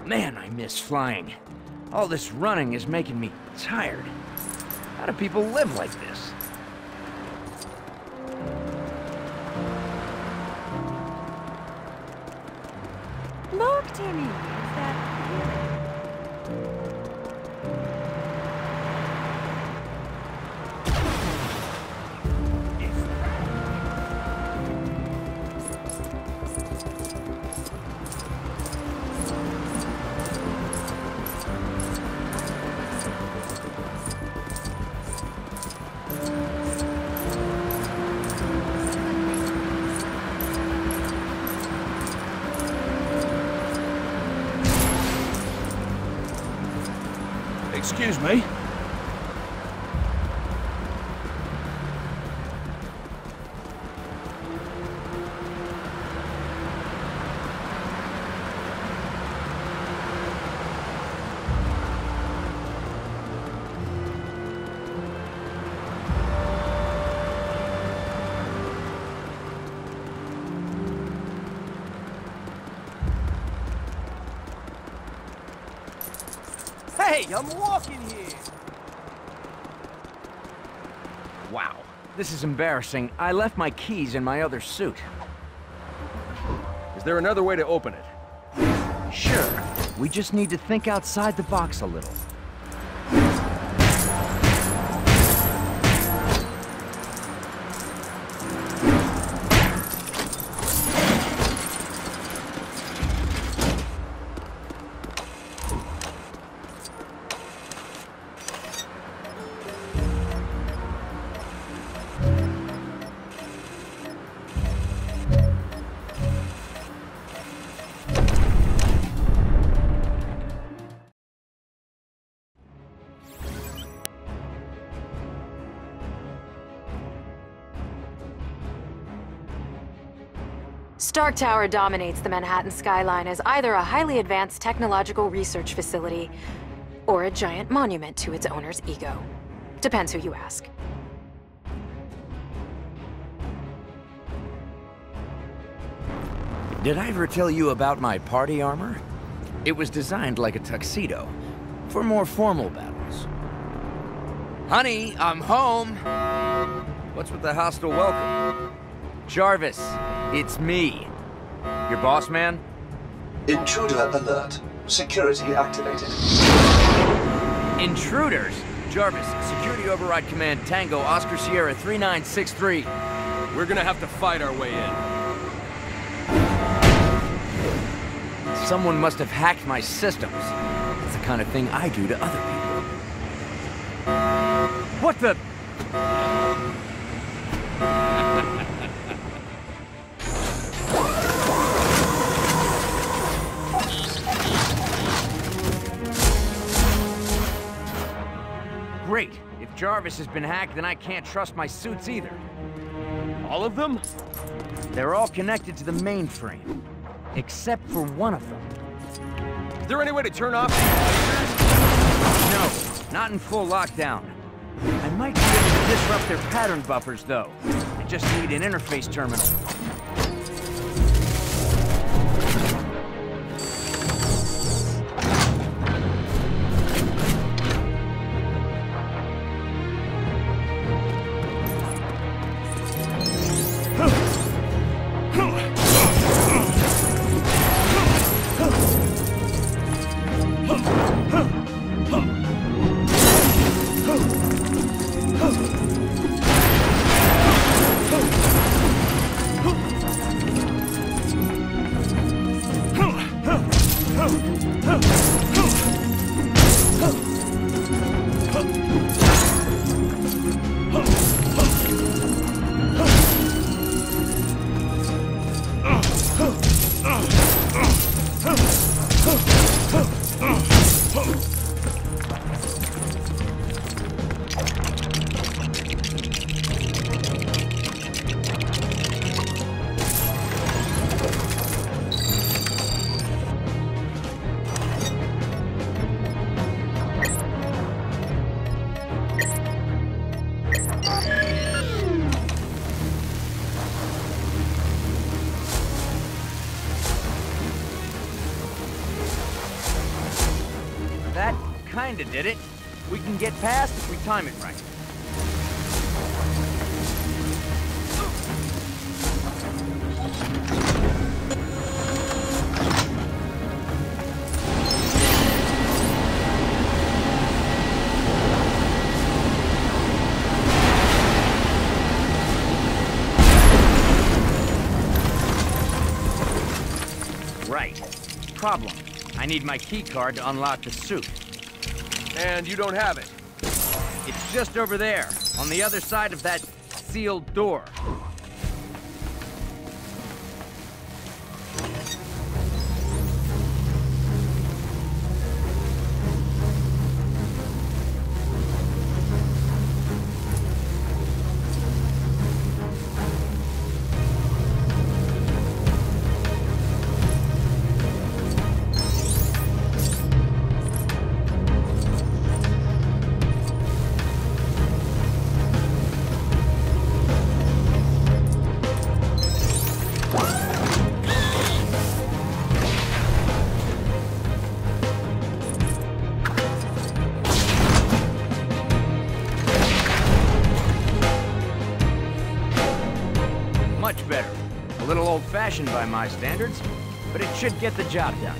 Man, I miss flying. All this running is making me tired. How do people live like this? Look, Timmy, is that... Excuse me? Hey, I'm walking here! Wow, this is embarrassing. I left my keys in my other suit. Is there another way to open it? Sure, we just need to think outside the box a little. Stark Tower dominates the Manhattan skyline as either a highly advanced technological research facility or a giant monument to its owner's ego. Depends who you ask. Did I ever tell you about my party armor? It was designed like a tuxedo, for more formal battles. Honey, I'm home! What's with the hostile welcome? Jarvis, it's me. Your boss man? Intruder alert. Security activated. Intruders? Jarvis, security override command Tango Oscar Sierra 3963. We're gonna have to fight our way in. Someone must have hacked my systems. That's the kind of thing I do to other people. What the... Great. If Jarvis has been hacked, then I can't trust my suits either. All of them? They're all connected to the mainframe, except for one of them. Is there any way to turn off? No, not in full lockdown. I might be able to disrupt their pattern buffers, though. I just need an interface terminal. kinda did it. We can get past if we time it right. Right. Problem. I need my key card to unlock the suit. And you don't have it. It's just over there, on the other side of that sealed door. Much better. A little old-fashioned by my standards, but it should get the job done.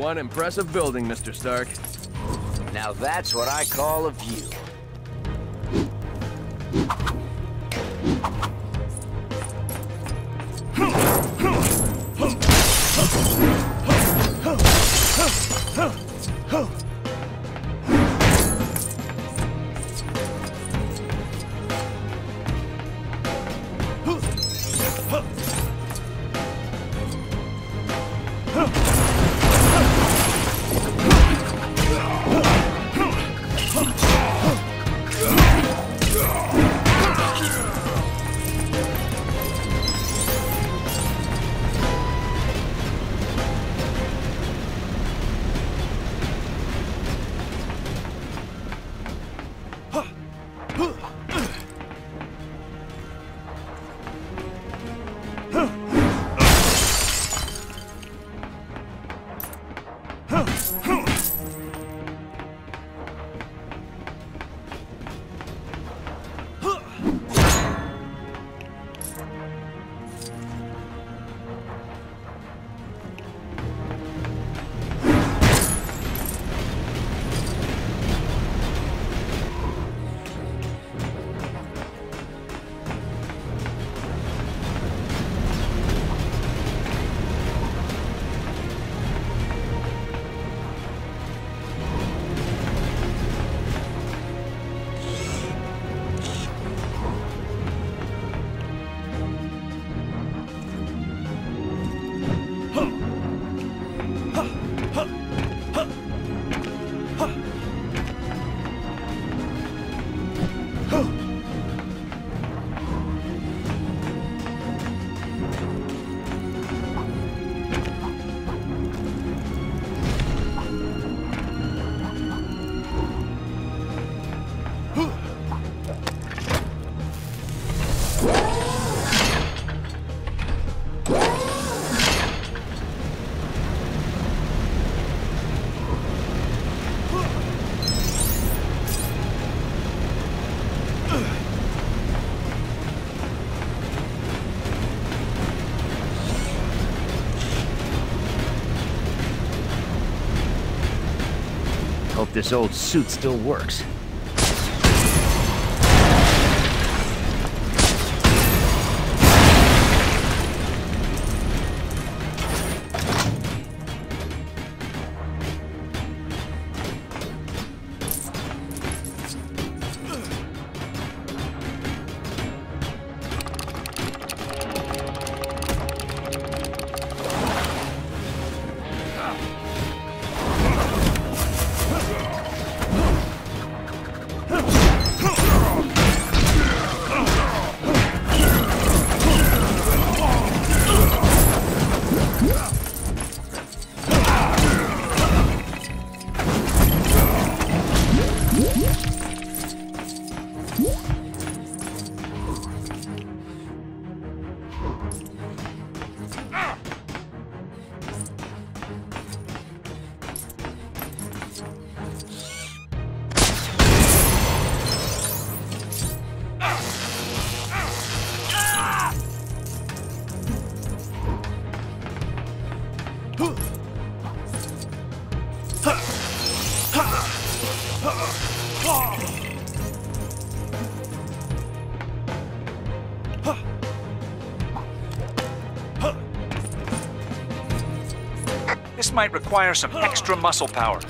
one impressive building, Mr. Stark. Now that's what I call a view. Hope this old suit still works. This might require some extra muscle power.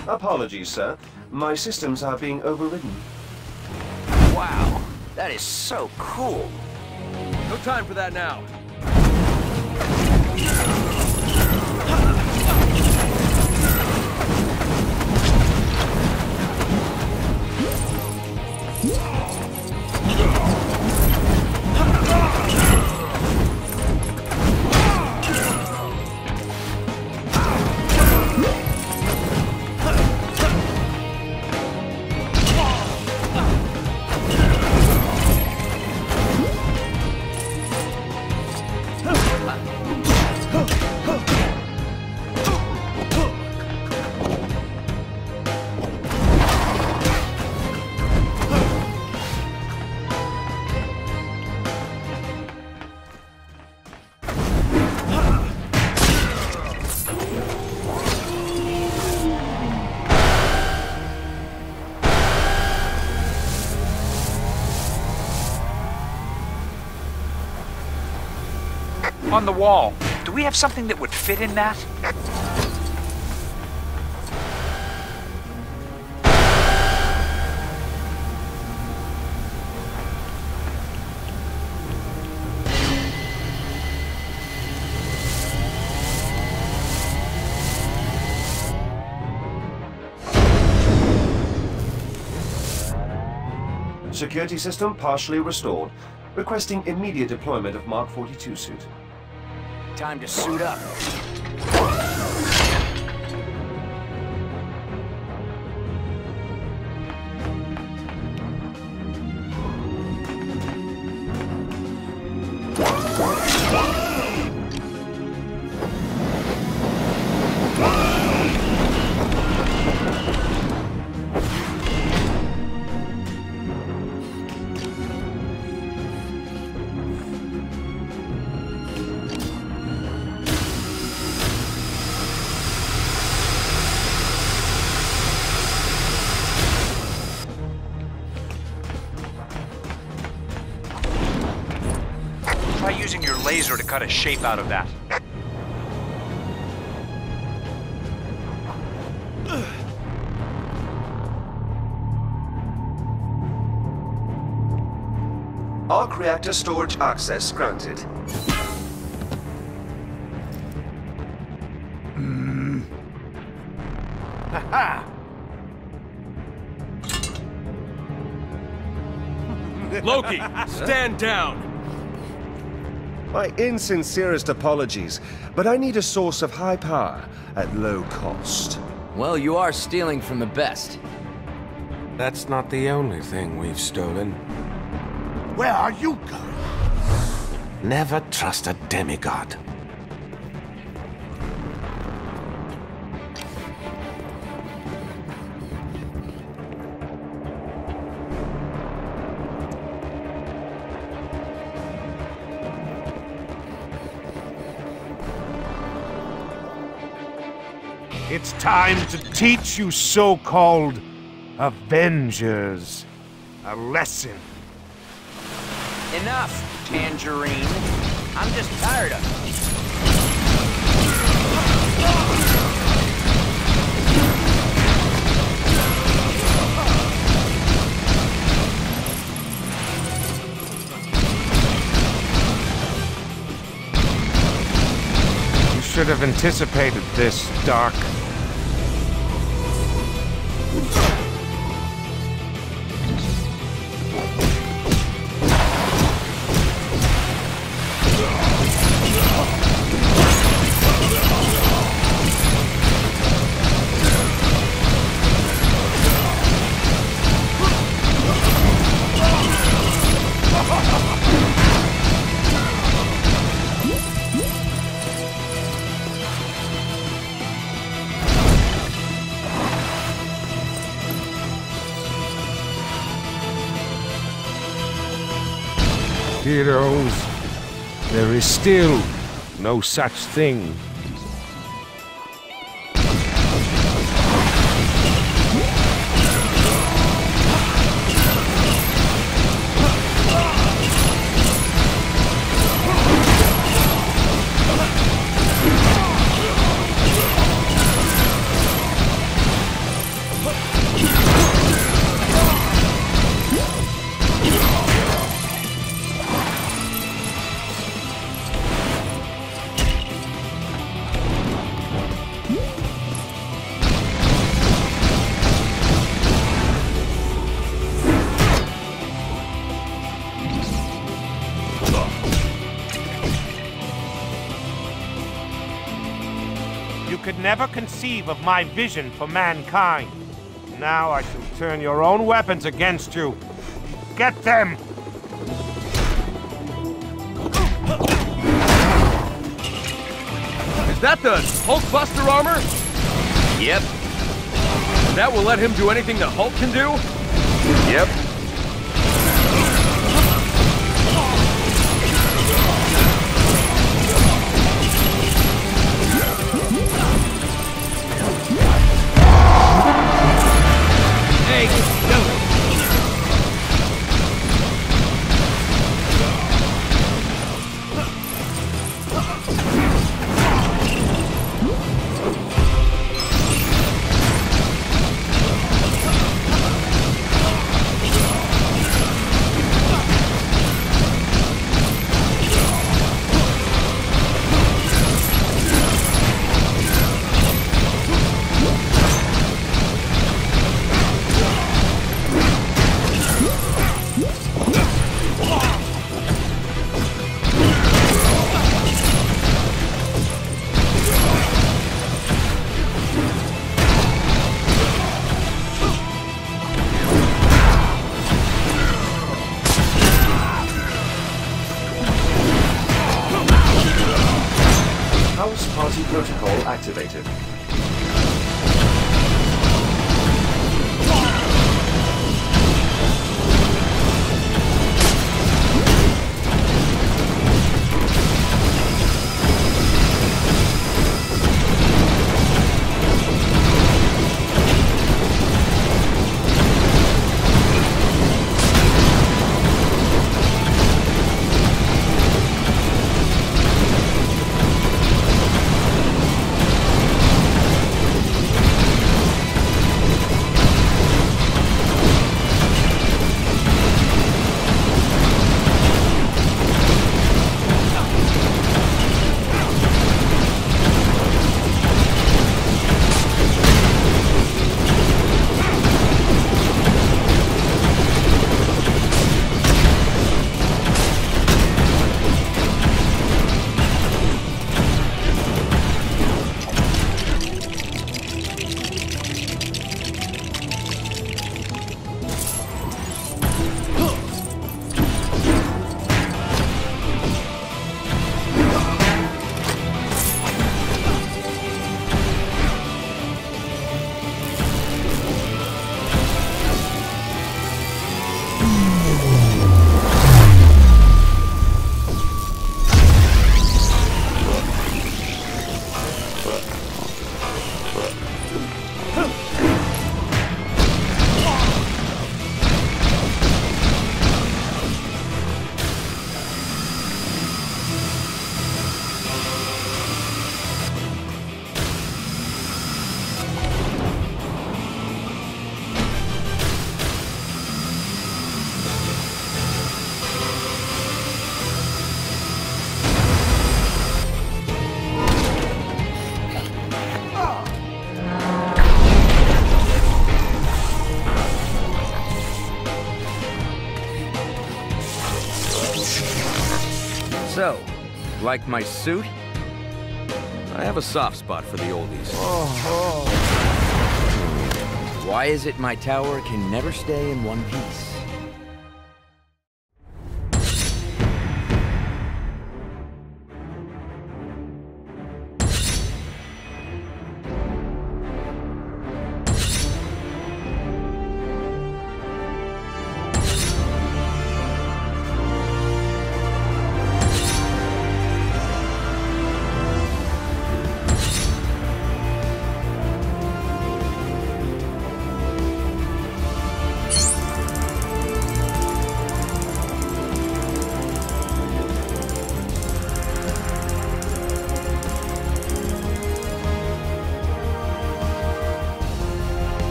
Apologies, sir. My systems are being overridden. Wow, that is so cool. No time for that now. On the wall. Do we have something that would fit in that? Security system partially restored. Requesting immediate deployment of Mark 42 suit. Time to suit up. Try using your laser to cut a shape out of that. Arc reactor storage access granted. Loki, stand down! My insincerest apologies, but I need a source of high power at low cost. Well, you are stealing from the best. That's not the only thing we've stolen. Where are you going? Never trust a demigod. It's time to teach you so-called Avengers a lesson. Enough, Tangerine. I'm just tired of it. You should have anticipated this, Doc. Heroes, there is still no such thing. could never conceive of my vision for mankind. Now I shall turn your own weapons against you. Get them! Is that the Hulkbuster armor? Yep. That will let him do anything that Hulk can do? Yep. Hey, go! House party protocol activated. So, like my suit? I have a soft spot for the oldies. Why is it my tower can never stay in one piece?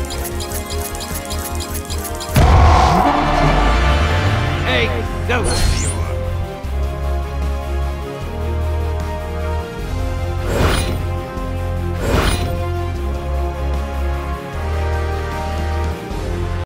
Go!